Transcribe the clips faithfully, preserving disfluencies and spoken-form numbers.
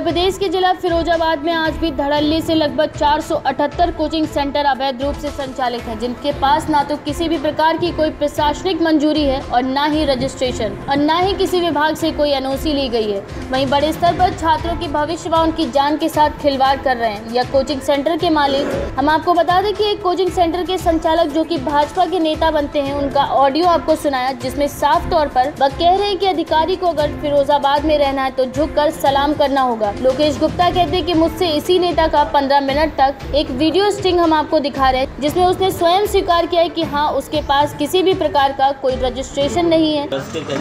प्रदेश के जिला फिरोजाबाद में आज भी धड़ल्ले से लगभग चार सौ अठहत्तर कोचिंग सेंटर अवैध रूप से संचालित हैं, जिनके पास ना तो किसी भी प्रकार की कोई प्रशासनिक मंजूरी है और ना ही रजिस्ट्रेशन और ना ही किसी विभाग से कोई एनओसी ली गई है। वहीं बड़े स्तर पर छात्रों की भविष्य व उनकी जान के साथ खिलवाड़ कर रहे हैं। यह कोचिंग सेंटर के मालिक, हम आपको बता दें कि एक कोचिंग सेंटर के संचालक जो कि भाजपा के नेता बनते हैं, उनका ऑडियो आपको सुनाया, जिसमें साफ तौर पर वह कह रहे हैं कि अधिकारी को अगर फिरोजाबाद में रहना है तो झुककर सलाम करना होगा। लोकेश गुप्ता कहते हैं कि मुझसे इसी नेता का पंद्रह मिनट तक एक वीडियो स्टिंग हम आपको दिखा रहे हैं, जिसमें उसने स्वयं स्वीकार किया है कि हाँ, उसके पास किसी भी प्रकार का कोई रजिस्ट्रेशन नहीं है।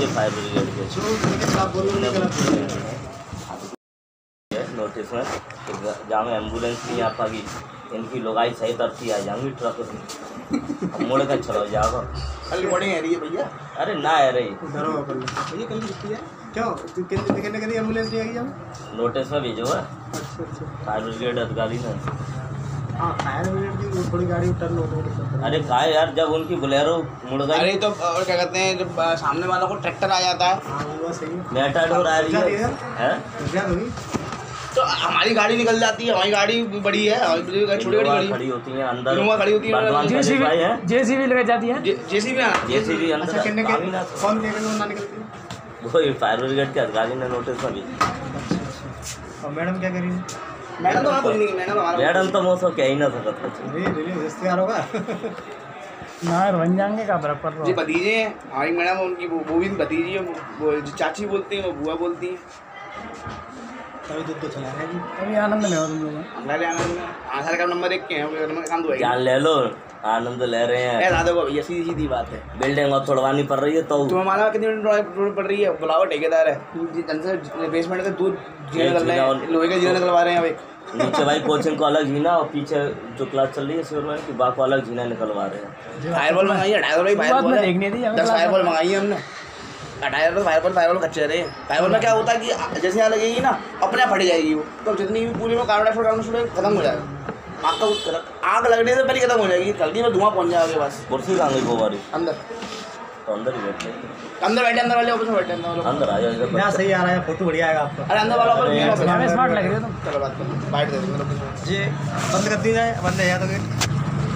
नोटिस में जहाँ में एम्बुलेंस नहीं आ पाएगी, इनकी लोगाई सही तरफ से आ जाएंगी ट्रक में मोड़ कर चलो जाओ। कल रिकॉर्डिंग आ रही है भैया। अरे ना आ रही भैया, कल कितनी है क्यों कितने कितने कितने एम्बुलेंस नहीं आएगी? हम नोटिस में भेजो है अच्छा अच्छा फायर ब्रिगेड अधिकारी ने। हाँ, फायर ब्रिगेड की थोड़ी गाड़ी टर्न हो। अरे कहा यार, जब उनकी बोलेरो मुड़ गई। अरे तो और क्या कहते हैं, जब सामने वालों को ट्रैक्टर आ जाता है। हाँ, वो सही है। मेटाडोर आ रही है, है? क्या होगी तो हमारी गाड़ी निकल जाती है, हमारी गाड़ी बड़ी है, छोटी गाड़ी खड़ी होती है अंदर, इनोवा खड़ी होती है, जेसीबी है, जेसीबी लगा जाती है, जेसीबी जेसीबी अंदर। अच्छा, कितने के कौन निकल ना निकलती है? वो फायर ब्रिगेड के अधिकारी ने नोटिस में भेजी। और मैडम क्या करेंगी? मैडम तो आप बोल नहीं, मैडम हमारा मैडम तो वो सब कह ही ना सकत कुछ। अरे रिलीज इस्तेमाल होगा ना बन जाएंगे का बराबर पर जी भतीजे हैं हमारी मैडम, उनकी वो वो भी भतीजी है, वो चाची बोलती हैं, वो बुआ बोलती हैं। अभी दूध तो चला रहे हैं। अभी आनंद ले तुम लोग अगले आनंद में आधार कार्ड नंबर एक के हैं, नंबर काम तो जान ले लो, आनंद ले रहे हैं। दादा को ये सीधी सीधी बात है, बिल्डिंग और तोड़वानी पड़ रही है तो तुम हमारा कितनी रोड पड़ रही है, बुलाओ ठेकेदार है, बेसमेंट से दूध जीने निकल रहे हैं, लोहे के जीने निकलवा रहे हैं। अब नीचे भाई कोचिंग को अलग जीना और पीछे जो क्लास चल रही है सिविल की बाग को अलग जीना निकलवा रहे हैं। फायर बॉल मंगाई है, ढाई सौ फायर बॉल देखने दी, दस फायर बॉल मंगाई है हमने, ढाई सौ फायर बॉल फायर बॉल कच्चे रहे। फायर बॉल में क्या होता है कि जैसे यहाँ लगेगी ना, अपने आप फट जाएगी वो, तो जितनी भी पूरी में कार्बन डाइऑक्साइड कार्बन डाइऑक्साइड खत्म हो जाएगा। आग का आग लगने से पहले खत्म हो जाएगी, जल्दी में धुआं पहुँच जाएगा बस। कुर्सी कहाँ गई वो वाली? अंदर तो अंदर ही बैठे, अंदर बैठे, अंदर वाले ऑफिस में बैठे, अंदर अंदर आ जाओ। यहाँ सही आ रहा है, फोटो बढ़िया आएगा आपका। अरे अंदर वाला हमें स्मार्ट लग रही है तुम। चलो बात करो, बाइट दे दो जी, बंद कर दी जाए, बंद है या तो गेट।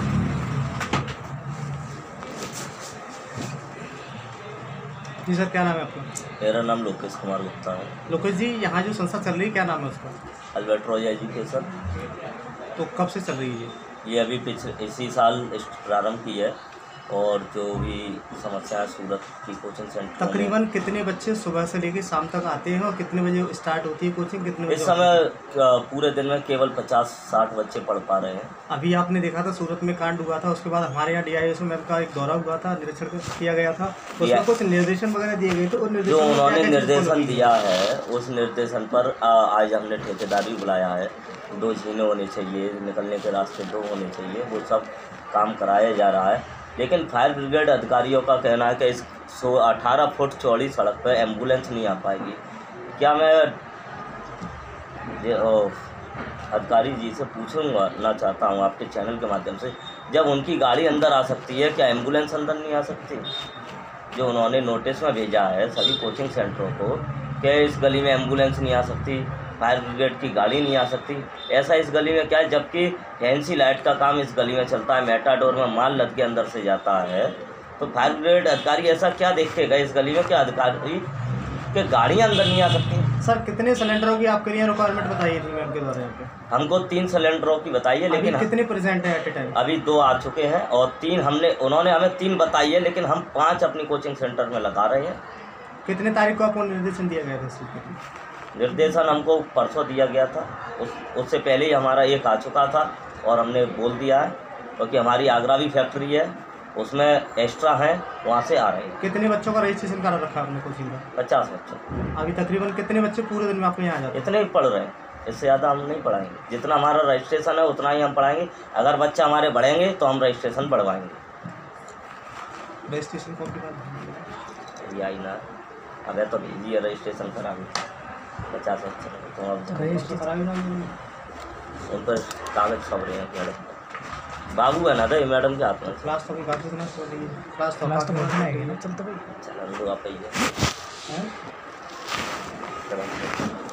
जी सर, क्या नाम है आपका? मेरा नाम लोकेश कुमार गुप्ता है। लोकेश जी, यहाँ जो संस्था चल रही है क्या नाम है उसका? Albert Roy education. तो कब से चल रही है? ये अभी पिछले इसी साल प्रारंभ की है, और जो भी समस्या है सूरत की कोचिंग सेंटर तकरीबन कितने बच्चे सुबह से लेकर शाम तक आते हैं और कितने बजे स्टार्ट होती है कोचिंग? कितने बजे? इस समय पूरे दिन में केवल पचास साठ बच्चे पढ़ पा रहे हैं। अभी आपने देखा था सूरत में कांड हुआ था, उसके बाद हमारे यहाँ डी आई एस मैम का एक दौरा हुआ था, निरीक्षण किया गया था, उसमें कुछ निर्देशन वगैरह दिए गए थे। और जो उन्होंने निर्देशन दिया है उस निर्देशन पर आज हमने ठेकेदार भी बुलाया है। दो झीने होने चाहिए, निकलने के रास्ते दो होने चाहिए, वो सब काम कराया जा रहा है। लेकिन फायर ब्रिगेड अधिकारियों का कहना है कि इस सौ अठारह फुट चौड़ी सड़क पर एम्बुलेंस नहीं आ पाएगी। क्या मैं अधिकारी जी से पूछूंगा ना चाहता हूँ आपके चैनल के माध्यम से, जब उनकी गाड़ी अंदर आ सकती है, क्या एम्बुलेंस अंदर नहीं आ सकती? जो उन्होंने नोटिस में भेजा है सभी कोचिंग सेंटरों को कि इस गली में एम्बुलेंस नहीं आ सकती, फायर ब्रिगेड की गाड़ी नहीं आ सकती। ऐसा इस गली में क्या है, जबकि फैंसी लाइट का काम इस गली में चलता है, मेटाडोर में माल लद के अंदर से जाता है, तो फायर ब्रिगेड अधिकारी ऐसा क्या देखेगा इस गली में, क्या अधिकारी के गाड़ियाँ अंदर नहीं आ सकती? सर, कितने सिलेंडरों की आपके लिए रिक्वायरमेंट बताई थी मैम के द्वारा यहाँ पे? हमको तीन सिलेंडरों की बताई है, लेकिन कितने प्रेजेंट है एट ए टाइम? अभी दो आ चुके हैं और तीन हमने उन्होंने हमें तीन बताई है, लेकिन हम पाँच अपनी कोचिंग सेंटर में लगा रहे हैं। कितने तारीख को आपको निर्देशन दिया गया था? निर्देशन हमको परसों दिया गया था, उस उससे पहले ही हमारा एक आ चुका था और हमने बोल दिया है, क्योंकि तो हमारी आगरा भी फैक्ट्री है, उसमें एक्स्ट्रा हैं, वहाँ से आ रहे हैं। कितने बच्चों का रजिस्ट्रेशन करा रखा है आपने कोचिंग का? पचास बच्चों। अभी तकरीबन कितने बच्चे पूरे दिन में आपके यहाँ आ जाते हैं? इतने ही पढ़ रहे हैं, इससे ज़्यादा हम नहीं पढ़ाएंगे। जितना हमारा रजिस्ट्रेशन है उतना ही हम पढ़ाएंगे। अगर बच्चे हमारे बढ़ेंगे तो हम रजिस्ट्रेशन बढ़वाएंगे। रजिस्ट्रेशन कौन की बात यही ना, अगर तो भेजिए रजिस्ट्रेशन कराएंगे पचास बच्चे तो अब उन पर कागज सब रहे हैं। बाबू है ना तो मैडम के हाथ में क्लास तो बाकी ना क्लास तो क्लास तो बढ़ना है ना, चलते भाई चलो आप ही है।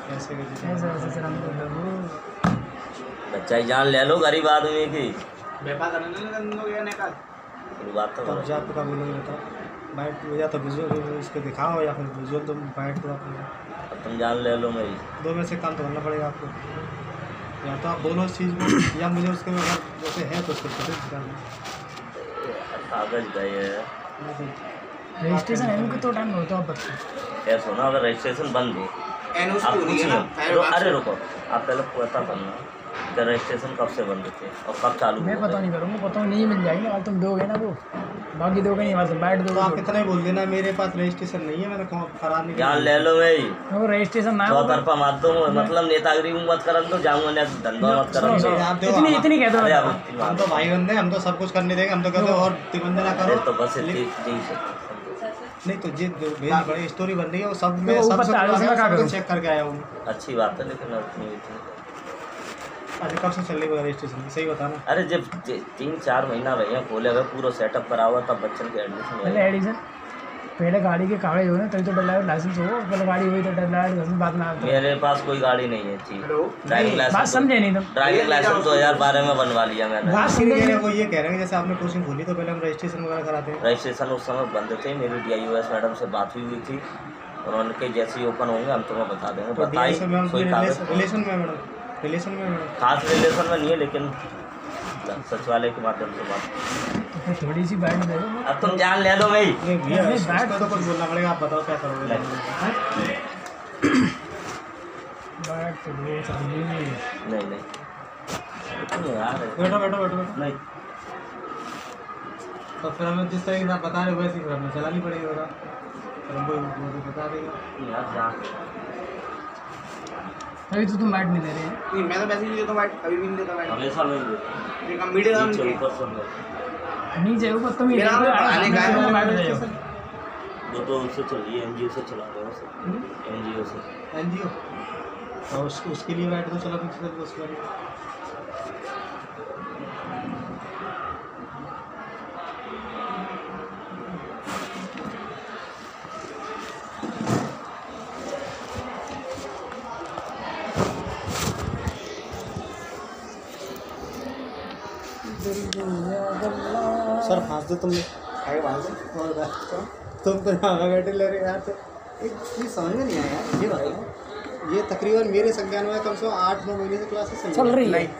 ऐसे कैसे ऐसे ऐसे चलाने को बच्चा की जान ले लो गरीब आदमी की। व्यापार करने नहीं करने को गया नहीं का कोई बात तो तब करो। जा आपका बोलोगे बताओ बाइट या तो विजुअल इसको दिखाओ या फिर विजुअल तुम बाइट दो अपने अब तुम जान ले लो मेरी। दो में से काम तो करना पड़ेगा आपको या तो आप बोलो उस चीज़ में या मुझे उसके में अगर जैसे है तो उसको फोटो दिखाना कागज गए है मैं तो रजिस्ट्रेशन है कितना टाइम होता है बच्चे ऐसा ना अगर रजिस्ट्रेशन बंद हो एनओसी आप हो रही पूछ है लो। ना फायर रो- बाक्स अरे रुको आप पहले पता करना कि रजिस्ट्रेशन कब से बंद थे और कब चालू मैं हुआ पता है। नहीं करूँगा पता नहीं मिल जाएगी और तुम दोगे ना वो बाकी दोगे नहीं वहाँ से बैठ तो दोगे आप इतना ही बोल देना मेरे पास रजिस्ट्रेशन नहीं है मैंने कहाँ खराब नहीं जान ले लो भाई। वो रजिस्ट्रेशन ना सौ हो तरफा मार दो मतलब नेतागिरी में मत करन तो जाऊंगा ना धंधा मत करन सुनो, तो। सुनो। आप देखो, इतनी हम- इतनी कह दो अरे अब बताओ। इतनी हम बात तो भाई बंदे हम तो सब कुछ करने देंगे हम तो कहते हैं और तिबंदे ना अरे करो तो बस इतनी यही से नहीं तो जी जो भेजनी पड़ेगी स्टोरी बन रही है वो सब मैं वो सब ऊपर सब तारीख में क्या करूं? चेक करके आया हूँ अच्छी बात है लेकिन उतनी इतनी अच्छा कब से चल रही है रजिस्ट्रेशन सही बताना अरे जब जे- तीन चार महीना भैया खोले हुए पूरा सेटअप करा हुआ तब बच्चन के एडमिशन पहले हुआ। एडिशन पहले गाड़ी के कागज हो ना तभी तो ड्राइवर लाइसेंस हो पहले गाड़ी हुई तो ड्राइवर लाइसेंस बाद में आता है। मेरे पास कोई गाड़ी नहीं है थी हेलो? ड्राइविंग बात लाइसेंस समझे नहीं तुम ड्राइविंग लाइसेंस दो हजार बारह में बनवा लिया मैंने। बात इसलिए समझे कह रहे नहीं हैं, वो ये कह रहे हैं कि जैसे आपने कोचिंग खोली तो पहले हम रजिस्ट्रेशन वगैरह कराते हैं रजिस्ट्रेशन उस समय बंद थे मेरी D I O S madam से बात हुई हुई थी उन्होंने कहा जैसे ही ओपन होंगे हम तुम्हें बता देंगे तो बताई डीएसओ में हम कोई कागज रिलेशन में मैडम रिलेशन में मैडम खास रिलेशन में नहीं है लेकिन सचिवालय के माध्यम से बात। तो फिर थोड़ी सी बैठ दे दो अब तुम जान ले दो भाई। नहीं भैया नहीं, इसका बैठ- तो कुछ बोलना पड़ेगा आप बताओ क्या करोगे बैठ तो दो चाहिए नहीं नहीं तुम यार बैठो बैठो बैठो बैठो नहीं तो फिर हमें जिस तरीके से आप बता रहे हो वैसे ही फिर हमें चलानी पड़ेगी होगा फिर हमको वो तो बता देगा यार जान अभी तो तुम बैठ नहीं ले रहे हैं नहीं मैं तो वैसे ही नहीं देता वाइट कभी भी नहीं देता वाइट हमेशा नहीं ये काम मीडिया काम नीचे नहीं ऊपर सब नीचे ऊपर तुम ही मेरा देखो, आने का आगे है, बैठ जाओ। वो तो उससे चलिए एन जी ओ से चला रहे हो एन जी ओ से एन जी ओ और उसको उसके लिए बैठ दो चलो किसी तरह उसके लिए सर फांस दो तुमने आगे वहाँ से और बात तुम तो यहाँ बैठे ले रहे हो यार तो एक चीज़ समझ में नहीं आया यार ये बताओ ये तकरीबन मेरे संज्ञान में कम से कम आठ नौ महीने से क्लासेस चल रही है नहीं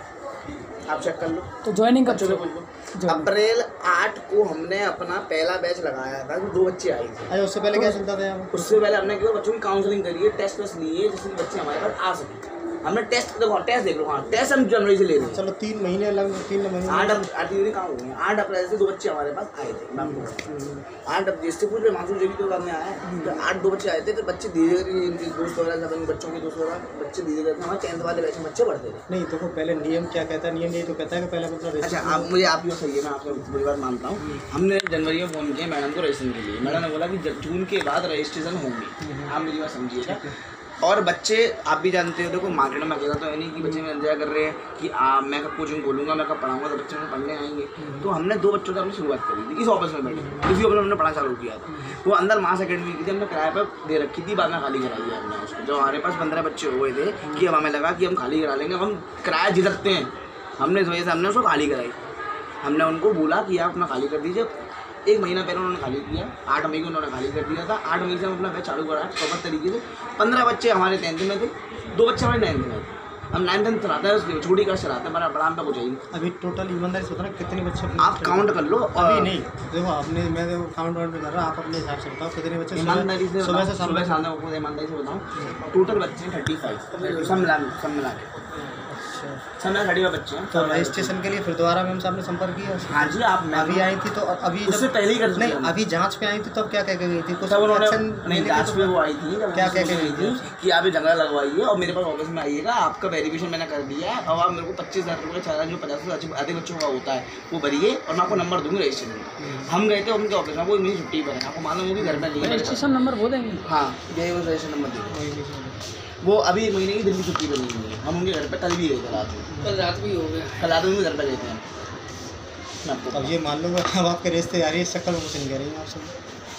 आप चेक कर लो तो ज्वाइनिंग कब बच्चों से चलो पूछ लो अप्रैल आठ को हमने अपना पहला बैच लगाया था कि दो बच्चे आए थे अच्छा उससे पहले क्या चलता था यहाँ उससे पहले हमने क्या बच्चों की काउंसलिंग करी है टेस्ट वेस्ट लिए जिससे कि बच्चे हमारे पास आ सके हमने टेस्ट देखो टेस्ट देख लो हाँ टेस्ट हम जनवरी से ले रहे हैं चलो तीन महीने लगभग तीन महीने आठ अप- आठ महीने कहाँ हो गए आठ अप्रैल से दो बच्चे हमारे पास आए थे मैं आपको बताऊं। आठ अब जिससे पूछ मानसून जो भी तो करने आया है तो आठ दो बच्चे आए थे फिर बच्चे धीरे धीरे इनके दोस्त वगैरह सब इन बच्चों के दोस्त वगैरह बच्चे धीरे धीरे हमारे टेंथ वाले बैच में बच्चे बढ़ते थे नहीं देखो पहले नियम क्या कहता है नियम ये तो कहता है कि पहले मतलब अच्छा आप मुझे आप ये सही है मैं आपको बड़ी बात मानता हूँ हमने जनवरी में फोन किया मैडम को रजिस्ट्रेशन के लिए मैडम ने बोला कि जब जून के बाद रजिस्ट्रेशन होंगे आप मेरी बात समझिएगा और बच्चे आप भी जानते हो देखो मार्केट में अकेला तो है नहीं कि बच्चे में एंजॉय कर रहे हैं कि आ, मैं कब कोचिंग बोलूँगा मैं कब पढ़ाऊँगा तो बच्चे में पढ़ने आएंगे तो हमने दो बच्चों से हमने शुरुआत करी थी इस ऑफिस में बैठे इसी ऑफिस में हमने पढ़ा चालू किया था वो अंदर मास अकेडमी की थी हमने किराए पर दे रखी थी बाद में खाली कराई है हमने उसको जब हमारे पास पंद्रह बच्चे हुए थे कि अब हमें लगा कि हम खाली करा लेंगे अब हम किराया झिझकते हैं हमने इस वजह से हमने उसको खाली कराई हमने उनको बोला कि आप अपना खाली कर दीजिए एक महीना पहले उन्होंने खाली किया आठ मई को उन्होंने खाली कर दिया था आठ मई से हम अपना बैच चालू करा प्रॉपर तरीके से पंद्रह बच्चे हमारे टेंथ में थे दो बच्चे हमारे नाइन्थ में थे हम नाइन्थ टेंथ चलाते हैं उसकी छोटी क्लास चलाते हैं बड़ा बड़ा हम तक हो जाएगी अभी टोटल ईमानदारी से होता है कितने बच्चे अपने आप काउंट कर लो अभी नहीं देखो आपने मैं देखो काउंट वाउंट कर रहा आप अपने हिसाब से बताओ कितने बच्चे सुबह- ईमानदारी से सुबह से सुबह शाम से तक शाम तक आपको ईमानदारी से बताऊँ टोटल बच्चे हैं थर्टी फाइव सब मिला सब मिला के अच्छा सब मिला थर्टी फाइव बच्चे हैं तो रजिस्ट्रेशन के लिए फिर दोबारा मैम साहब ने संपर्क किया हाँ जी आप मैं अभी आई थी तो अभी जब- उससे पहले ही कर नहीं दिया अभी जांच पे आई थी तब क्या कह के गई थी कुछ तब उन्होंने action नहीं लेने जांच के में तो- वो आई थी जब क्या हमसे क्या गई कह थी रही कि आप ये जंगला लगवाइए और मेरे पास ऑफिस में आइएगा आपका वेरिफिकेशन मैंने कर दिया है और आप मेरे को पच्चीस हज़ार रुपये का चार्ज जो पचास से अधिक बच्चों का होता है वो भरिए और मैं आपको नंबर दूंगी रजिस्ट्रेशन हम गए थे उनके ऑफिस में वो मेरी छुट्टी पर है आपको मालूम होगी घर में नहीं है मेरे रजिस्ट्रेशन नंबर वो देंगे पास। हाँ यही वो रजिस्ट्रेशन नंबर देंगे वही भी- वो अभी एक महीने की दिल्ली छुट्टी पर नहीं हुई हम उनके घर पे कल भी गए थे रात में कल रात भी हो गया कल रात में उनके घर पे गए थे हम। मैं आपको अब ये मान लो अब आपके रिश्तेदारी इस चक्कर में कुछ नहीं कह रही हैं आपसे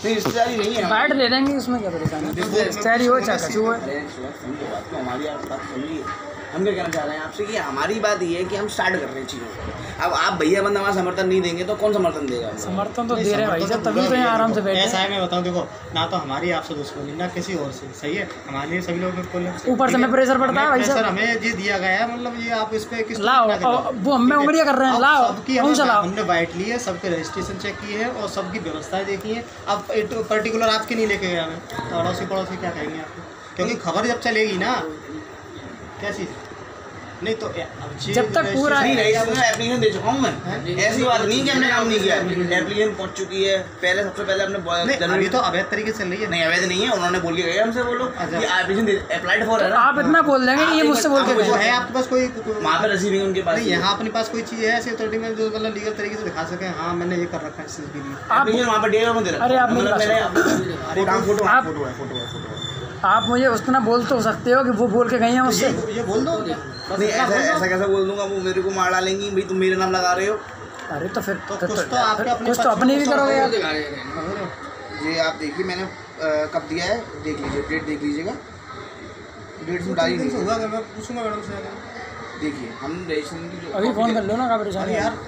नहीं रिश्तेदारी नहीं है। बैठ ले लेंगे, उसमें क्या परेशानी, शहरी हो चाहे कछू हो। हमारी आप बात सुन लीजिए, हम क्या कहना चाह रहे हैं आपसे कि हमारी बात ये है कि हम स्टार्ट कर रहे हैं चीज़ों को। अब आप भैया बंदा हमारा समर्थन नहीं देंगे तो कौन समर्थन देगा? समर्थन तो दे रहे हैं भाई साहब, तभी तो यहाँ आराम से बैठे। ऐसा है, मैं बताऊँ, देखो ना तो हमारी आपसे दुश्मनी ना किसी और से, सही है, हमारे लिए सभी लोग ऊपर से हमें प्रेशर पड़ता है भाई साहब, हमें ये दिया गया है, मतलब ये आप इस पे किस लाओ, वो हमें उंगलियां कर रहे हैं, लाओ सबकी हमने बाइट ली है, सबके रजिस्ट्रेशन चेक की है और सबकी व्यवस्थाएं देखी है। अब पर्टिकुलर आपके नहीं लेके गया मैं, तो अड़ोसी पड़ोसी क्या कहेंगे आपको, क्योंकि खबर जब चलेगी ना क्या चीज़ नहीं तो जब तक पूरा एप्लीकेशन दे चुका हूँ मैं, ऐसी बात नहीं कि हमने काम नहीं किया, एप्लीकेशन पहुँच चुकी है। पहले सबसे पहले हमने अभी तो अवैध तरीके से चल रही है, नहीं अवैध नहीं है, उन्होंने बोल के गए हमसे, वो लोग एप्लीकेशन अप्लाइड फॉर है ना। आप इतना बोल देंगे, ये मुझसे बोल के गए है आपके पास कोई वहाँ पे रिसीविंग उनके पास नहीं, यहाँ अपने पास कोई चीज़ है ऐसी अथॉरिटी में जो मतलब लीगल तरीके से दिखा सके, हाँ मैंने ये कर रखा है इस चीज़ के लिए। आप वहाँ पर डेढ़ दे रहा। अरे आप मेरी फोटो है, फोटो है, फोटो है। आप मुझे उतना बोल तो सकते हो कि वो बोल के गई हैं मुझसे, ये बोल दो। नहीं ऐसा ऐसा कैसा बोल दूंगा, वो मेरे को मार डालेंगी भाई, तुम मेरे नाम लगा रहे हो। अरे तो फिर तो कुछ तो आपके अपने कुछ तो अपनी भी करोगे यार। ये आप देखिए मैंने कब दिया है, देख लीजिए, डेट देख लीजिएगा, डेट में डाली नहीं हुआ, मैं पूछूंगा मैडम से। देखिए हम रजिस्ट्रेशन की अभी फोन कर लो ना, का परेशानी यार,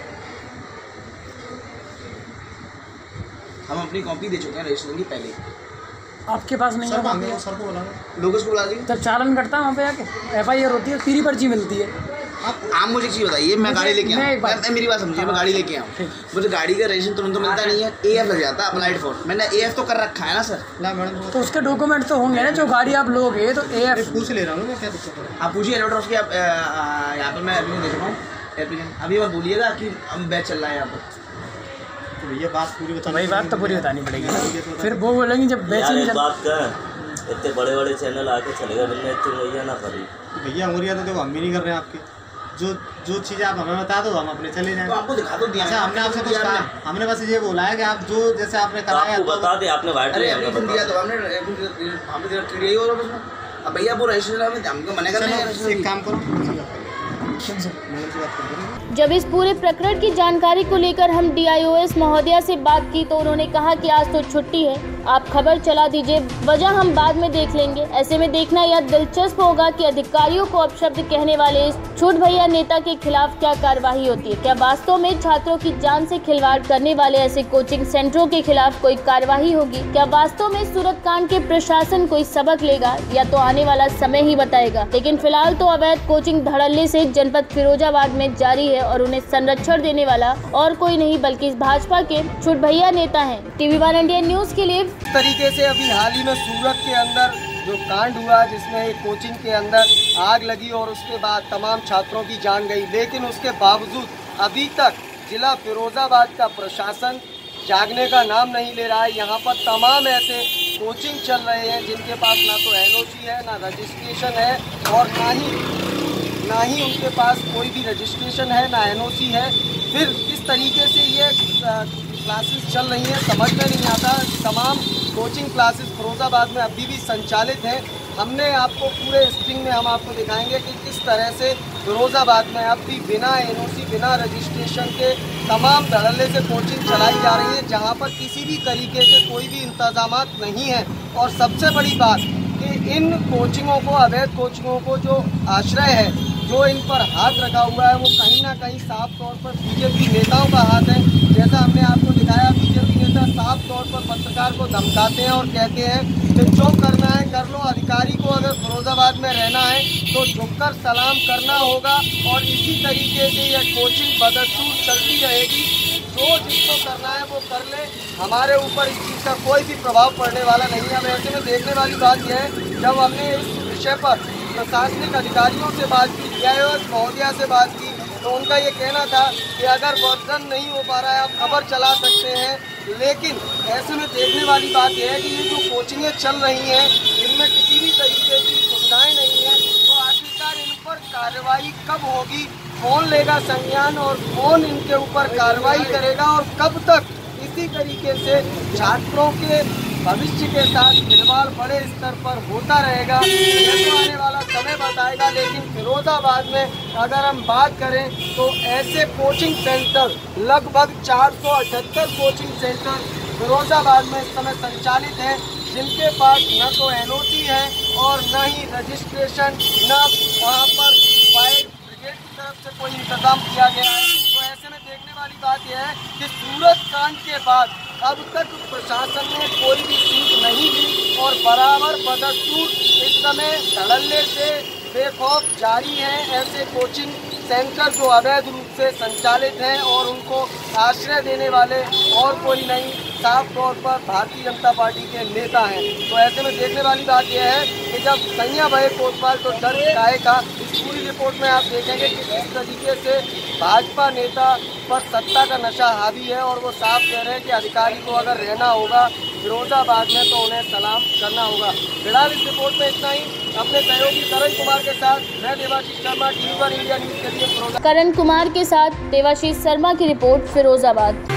हम अपनी कॉपी दे चुके हैं रजिस्ट्रेशन की पहले। आपके पास नहीं है, सर को बोला लोगोस को बुला दीजिए, जब चालान कटता है वहाँ पे जाके एफ आई आर होती है, फ्री पर्ची मिलती है। आप मुझे एक चीज़ बताइए, मैं गाड़ी लेके आऊँ, मेरी बात समझिए, मैं गाड़ी लेके आऊँ, मुझे गाड़ी का रजिस्ट्रेशन तुरंत तो मिलता नहीं है, ए एफ लग जाता है अप्लाइड फॉर, मैंने ए एफ तो कर रखा है ना सर। ना मैडम, तो उसके डॉक्यूमेंट तो होंगे ना, जो गाड़ी आप लोगे तो ए एफ पूछ ले रहा हूँ मैं, क्या दिक्कत है? आप पूछिए एडवर्टर उसके, यहाँ पर मैं एप्लीकेशन दे चुका हूँ, एप्लीकेशन अभी मत बोलिएगा कि हम बैच चल रहा है यहाँ पर। तो भैया बात पूरी बतानी, वही बात तो पूरी बतानी पड़ेगी, फिर वो बोलेंगे जब बैच यार नहीं एक चल। बात कहें, इतने बड़े बड़े चैनल आके चलेगा, बिना इतनी भैया ना करी भैया मुरिया तो देखो हम भी नहीं कर रहे हैं आपके, जो जो चीज़ आप हमें बता दो हम अपने चले जाएं। तो आपको दिखा तो दिया, अच्छा हमने आपसे कुछ कहा, हमने बस ये बोला है कि आप जो जैसे आपने कराया आपको बता दे, आपने वाइट अरे एप्लीकेशन दिया तो हमने हमने टी डी आई और उसमें, अब भैया वो रजिस्ट्रेशन हमको मना कर रहे हैं। एक काम करो, जब इस पूरे प्रकरण की जानकारी को लेकर हम डी आई ओ एस महोदया से बात की तो उन्होंने कहा कि आज तो छुट्टी है, आप खबर चला दीजिए, वजह हम बाद में देख लेंगे। ऐसे में देखना यह दिलचस्प होगा कि अधिकारियों को अपशब्द कहने वाले इस छूट भैया नेता के खिलाफ क्या कार्रवाई होती है। क्या वास्तव में छात्रों की जान से खिलवाड़ करने वाले ऐसे कोचिंग सेंटरों के खिलाफ कोई कार्रवाई होगी? क्या वास्तव में सूरत कांड के प्रशासन कोई सबक लेगा, या तो आने वाला समय ही बताएगा। लेकिन फिलहाल तो अवैध कोचिंग धड़ल्ले से जनपद फिरोजाबाद में जारी है और उन्हें संरक्षण देने वाला और कोई नहीं बल्कि भाजपा के छूट भैया नेता हैं। टीवी वन इंडिया न्यूज के लिए तरीके से अभी हाल ही में सूरत के अंदर जो कांड हुआ जिसमें एक कोचिंग के अंदर आग लगी और उसके बाद तमाम छात्रों की जान गई, लेकिन उसके बावजूद अभी तक जिला फिरोजाबाद का प्रशासन जागने का नाम नहीं ले रहा है। यहाँ पर तमाम ऐसे कोचिंग चल रहे हैं जिनके पास ना तो एन ओ सी है, ना रजिस्ट्रेशन है और ना ही ना ही उनके पास कोई भी रजिस्ट्रेशन है, ना एन ओ सी है। फिर किस तरीके से ये क्लासेस चल रही हैं समझ में नहीं आता। तमाम कोचिंग क्लासेस फिरोजाबाद में अभी भी संचालित हैं। हमने आपको पूरे स्ट्रिंग में हम आपको दिखाएंगे कि किस तरह से फिरोजाबाद में अब भी बिना एन ओ सी, बिना रजिस्ट्रेशन के तमाम धड़ल्ले से कोचिंग चलाई जा रही है, जहां पर किसी भी तरीके से कोई भी इंतजामात नहीं है। और सबसे बड़ी बात कि इन कोचिंगों को, अवैध कोचिंगों को जो आश्रय है, जो इन पर हाथ रखा हुआ है, वो कहीं ना कहीं साफ तौर पर बीजेपी नेताओं का हाथ है। जैसा हमने आपको दिखाया, बीजेपी नेता साफ तौर पर पत्रकार को धमकाते हैं और कहते हैं कि जो करना है कर लो, अधिकारी को अगर फिरोजाबाद में रहना है तो झुककर सलाम करना होगा। और इसी तरीके से यह कोचिंग बदस्तूर चलती रहेगी। जो जिसको करना है वो कर ले, हमारे ऊपर इस चीज़ का कोई भी प्रभाव पड़ने वाला नहीं है। ऐसे में देखने वाली बात यह है, जब हमने इस विषय पर प्रशासनिक अधिकारियों से बात की, डी आई ओ एस महोदया से बात की, तो उनका ये कहना था कि अगर वर्जन नहीं हो पा रहा है आप खबर चला सकते हैं। लेकिन ऐसे में देखने वाली बात यह है कि ये जो कोचिंगें चल रही हैं इनमें किसी भी तरीके की सुविधाएं नहीं हैं, तो आखिरकार इन पर कार्रवाई कब होगी, कौन लेगा संज्ञान और कौन इनके ऊपर कार्रवाई करेगा, और कब तक इसी तरीके से छात्रों के भविष्य के साथ खिलवाड़ बड़े स्तर पर होता रहेगा, ये तो आने वाला समय बताएगा। लेकिन फिरोजाबाद में अगर हम बात करें तो ऐसे कोचिंग सेंटर लगभग चार सौ अठहत्तर कोचिंग सेंटर फिरोजाबाद में इस समय संचालित हैं, जिनके पास न तो एन ओ सी है और न ही रजिस्ट्रेशन, न वहाँ पर फायर ब्रिगेड की तरफ से कोई इंतजाम किया गया है। तो ऐसे में देखने वाली बात यह है कि सूरत कांड के बाद अब तक प्रशासन ने कोई भी सीख नहीं ली और बराबर बदस्तूर इस समय धड़ल्ले से बेखौफ जारी हैं ऐसे कोचिंग सेंटर जो अवैध रूप से संचालित हैं और उनको आश्रय देने वाले और कोई नहीं, साफ तौर पर भारतीय जनता पार्टी के नेता हैं। तो ऐसे में देखने वाली बात यह है कि जब सैया भये कोतवाल तो डर आए का, इस पूरी रिपोर्ट में आप देखेंगे कि किस तरीके से भाजपा नेता पर सत्ता का नशा हावी है और वो साफ कह रहे हैं कि अधिकारी को अगर रहना होगा फिरोजाबाद में तो उन्हें सलाम करना होगा। फिलहाल इस रिपोर्ट में इतना ही। अपने सहयोगी करण कुमार के साथ मैं Devashish Sharma, TV one India news के लिए फिरोजाबाद। करण कुमार के साथ देवाशीष शर्मा की रिपोर्ट, फिरोजाबाद।